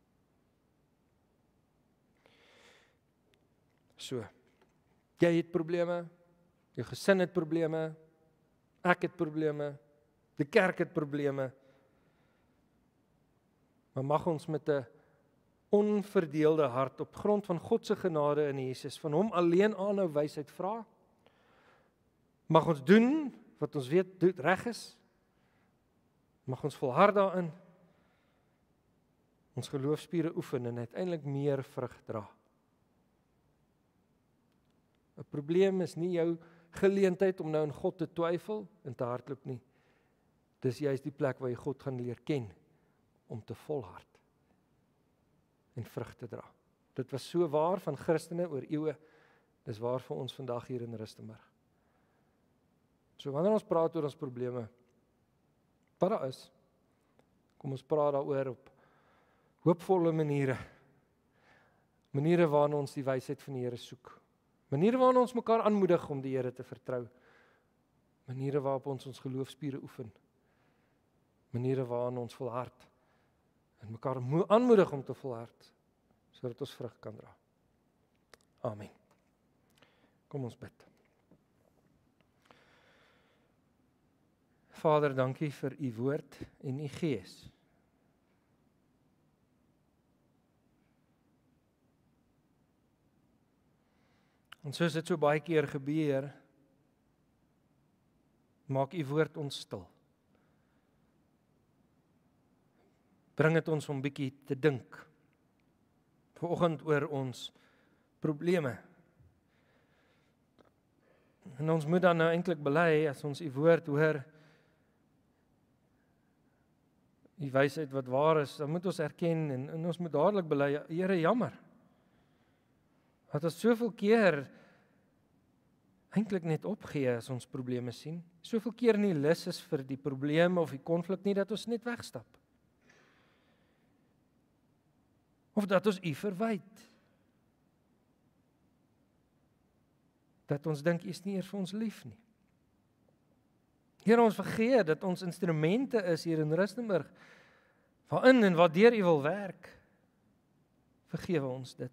S1: So, jy het probleme, jou gesin het probleme, ek het probleme, die kerk het probleme, maar mag ons met 'n onverdeelde hart op grond van God se genade in Jesus, van hom alleen aanhou wysheid vra, mag ons doen wat ons weet doen reg is, mag ons volhard daarin, ons geloofspiere oefen en uiteindelik meer vrug dra. 'n Probleem is nie jou geleentheid om nou in God te twyfel en te hardloop nie. Dis juist die plek waar jy God gaan leer ken om te volhard en vrug te dra. Dit was so waar van Christene oor eeue, dis waar vir ons vandag hier in Rustenburg. So wanneer ons praat oor ons probleme, wat daar is, kom ons praat daaroor op hoopvolle maniere, maniere waarin ons die wysheid van die Here soek, maniere waarin ons mekaar aanmoedig om die Here te vertrou, maniere waarop ons ons geloofspiere oefen, maniere waarin ons volhard en mekaar aanmoedig om te volhard, sodat ons vrug kan dra. Amen. Kom ons bid. Vader, dankie vir u woord en u gees. En soos dit so baie keer gebeur, maak U woord ons stil. Bring dit ons om bietjie te dink. Vanoggend oor ons probleme. En ons moet dan nou eintlik bely as ons U woord hoor, die wysheid wat waar is, dan moet ons erken en, en ons moet dadelik bely, Here, jammer. Dat ons soveel keer eintlik net opgee as ons probleme sien. Soveel keer nie lus is vir die probleme of die konflik nie, dat ons net wegstap. Of dat ons U verwyd. Dat ons dink U is nie eers vir ons lief nie. Here, ons vergeet dat ons instrumente is hier in Rustenburg, waarin en waardeur U wil werk. Vergewe ons dit.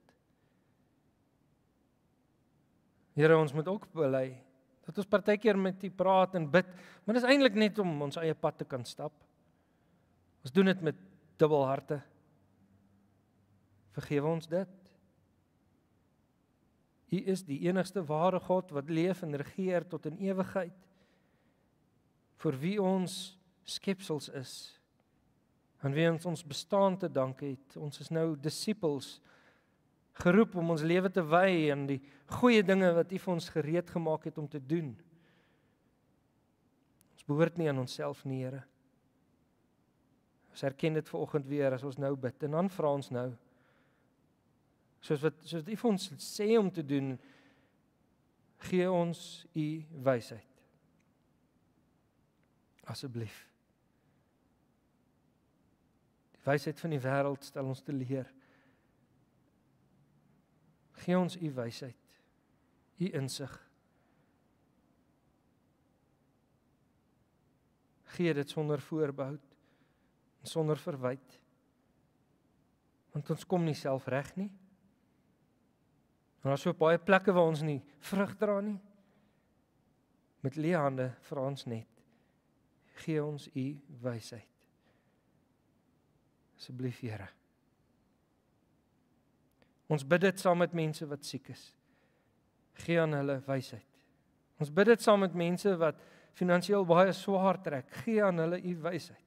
S1: Here, ons moet ook bely, dat ons partykeer met U praat en bid, maar dit is eintlik net om ons eie pad te kan stap. Ons doen dit met dubbelharte. Vergewe ons dit. U is die enigste ware God wat leef en regeer tot in ewigheid, vir wie ons skepsels is, aan wie ons ons bestaan te dank het. Ons is nou disippels, geroep om ons lewe te wy aan die goeie dinge wat U vir ons gereed gemaak het om te doen. Ons behoort nie aan onsself nie, Here. Ons erken dit vanoggend weer as ons nou bid, en dan vra ons nou, soos wat, soos wat U vir ons sê om te doen, gee ons U wysheid. Asseblief. Die wysheid van die wêreld stel ons te leer. Gee ons U wysheid, U insig. Gee dit sonder voorbehoud en sonder verwyd. Want ons kom nie self reg nie. En daar is so baie plekke waar ons nie vrug dra nie. Met leë hande vra ons net, gee ons U wysheid. Asseblief, Here. Ons bid dit saam met mense wat siek is. Gee aan hulle wysheid. Ons bid dit saam met mense wat finansiëel baie swaar trek. Gee aan hulle U wysheid.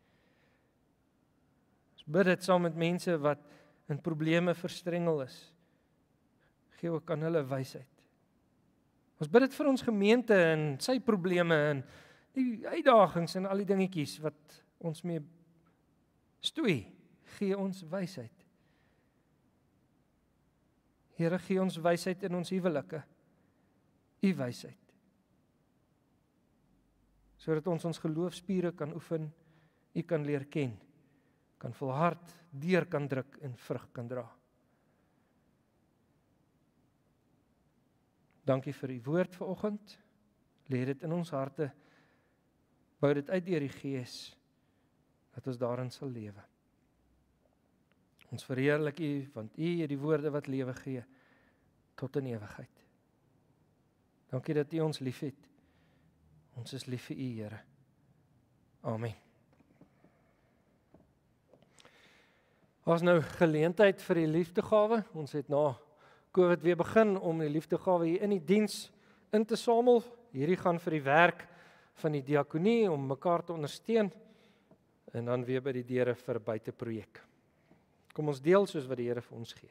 S1: Ons bid dit saam met mense wat in probleme verstrengel is. Gee ook aan hulle wysheid. Ons bid dit vir ons gemeente en sy probleme en die uitdagings en al die dingetjies wat ons mee stoei. Gee ons wysheid. Here, gee ons wysheid in ons huwelike. U wysheid. Sodat ons ons geloofspiere kan oefen, U kan leer ken, kan volhard, deur kan druk en vrug kan dra. Dankie vir U woord vanoggend. Lê dit in ons harte. Bou dit uit deur die Gees, dat ons daarin sal lewe. Ons verheerlik U, want U het die woorde wat lewe gee, tot in ewigheid. Dankie dat U ons liefhet. Ons is lief vir U, Here. Amen. Ons nou geleentheid vir die liefdegawe. Ons het na COVID weer begin om die liefdegawe hier in die diens in te samel. Hierdie gaan vir die werk van die diakonie om mekaar te ondersteun en dan weer by die deure vir buiteprojek. Kom ons deel soos wat die Here vir ons gee.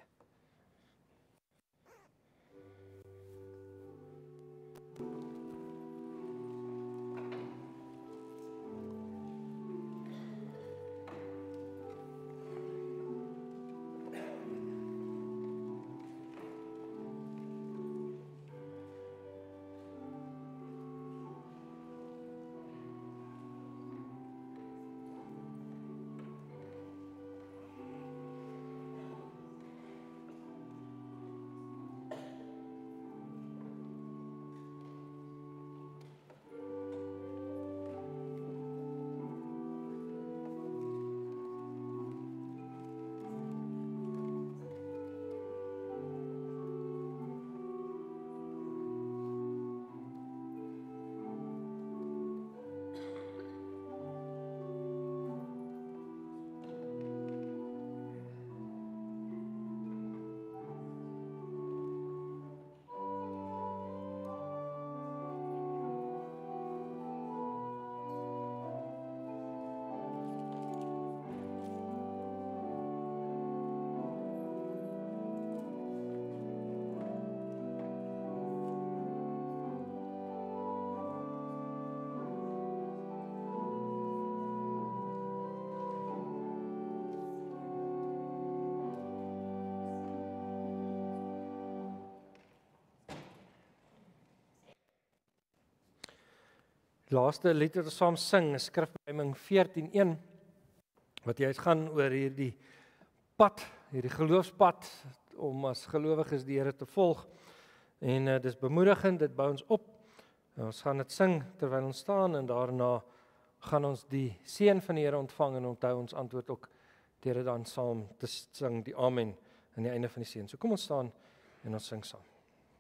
S1: Die laaste lied wat ons saam sing is Skrifbeduiming veertien een, wat juist gaan oor hierdie pad, hierdie geloofspad, om as gelowiges die Here te volg. En uh, dis bemoedigend, dit bou ons op. En ons gaan dit sing terwyl ons staan, en daarna gaan ons die seën van die Here ontvang, en onthou ons antwoord ook deur dit dan saam te sing, die amen, aan die einde van die seën. So kom ons staan en ons sing saam.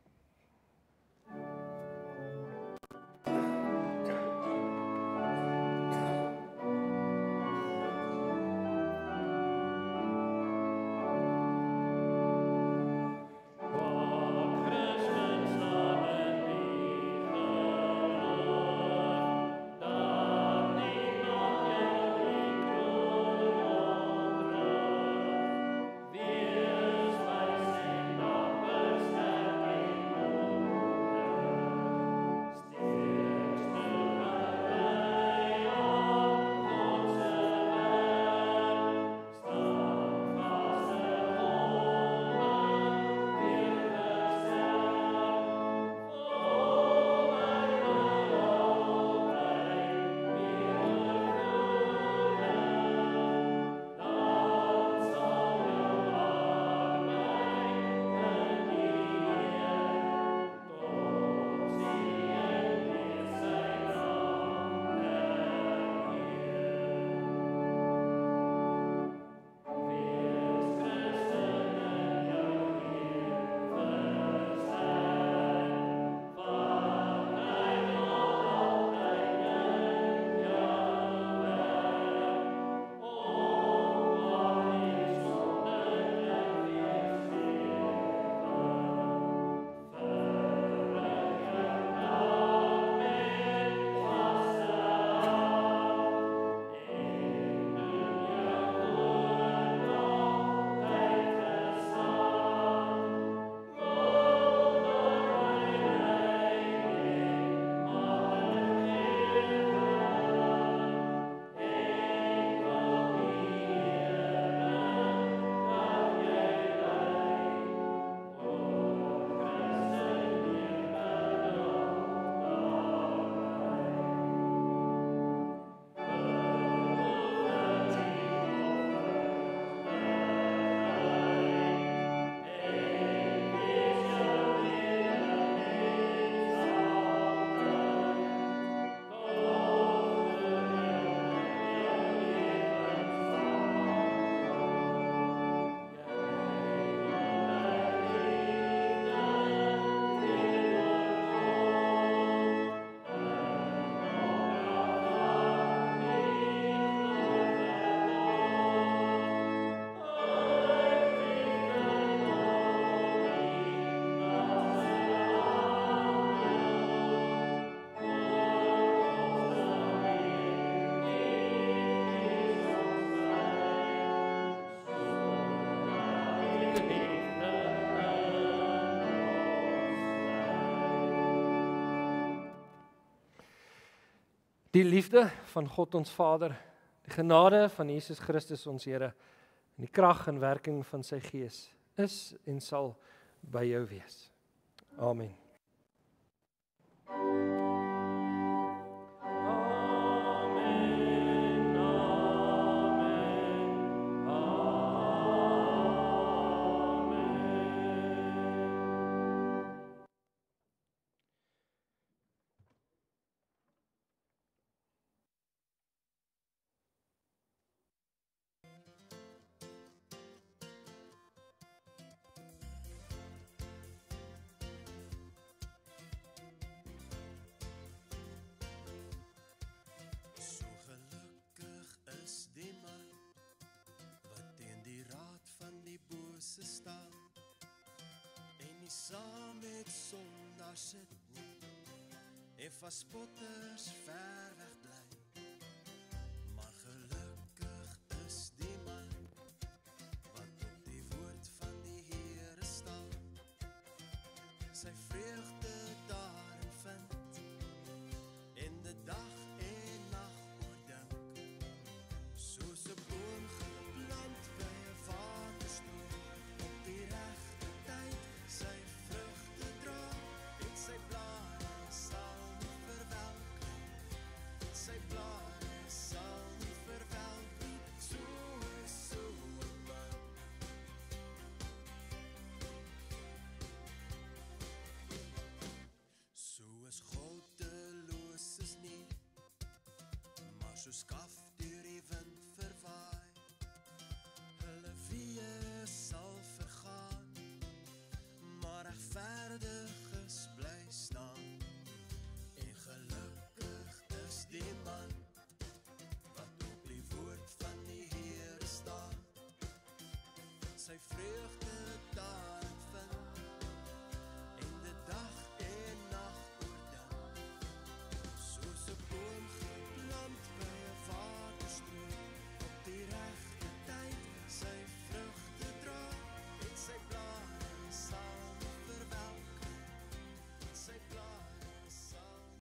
S1: Die liefde van God ons Vader, die genade van Jesus Christus ons Here, en die krag en werking van sy Gees, is en sal by jou wees. Amen.
S2: Staan en nie saam met sondaars sit nie en van spotters ver weg bly, maar gelukkig is die man wat op die woord van die Here staan, sy vreugde daarin vind en die dag en nag oordink, soos 'n boom geplant by 'n waterstroom, die regte tyd sy vrugte dra en sy blare sal nie verwelk, vreugde